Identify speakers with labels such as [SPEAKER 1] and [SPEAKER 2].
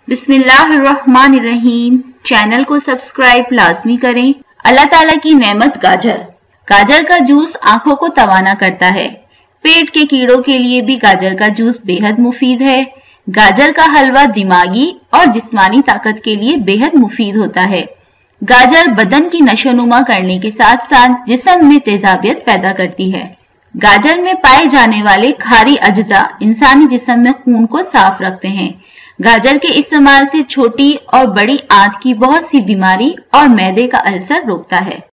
[SPEAKER 1] बिस्मिल्लाहिर्रहमानिर्रहीम। चैनल को सब्सक्राइब लाजमी करें। अल्लाह ताला की नेमत गाजर का जूस आंखों को तवाना करता है। पेट के कीड़ों के लिए भी गाजर का जूस बेहद मुफीद है। गाजर का हलवा दिमागी और जिस्मानी ताकत के लिए बेहद मुफीद होता है। गाजर बदन की नशोनुमा करने के साथ साथ जिस्म में तेजाबियत पैदा करती है। गाजर में पाए जाने वाले खारी अज्जा इंसानी जिस्म में खून को साफ रखते हैं। गाजर के इस्तेमाल से छोटी और बड़ी आंत की बहुत सी बीमारी और मैदे का अल्सर रोकता है।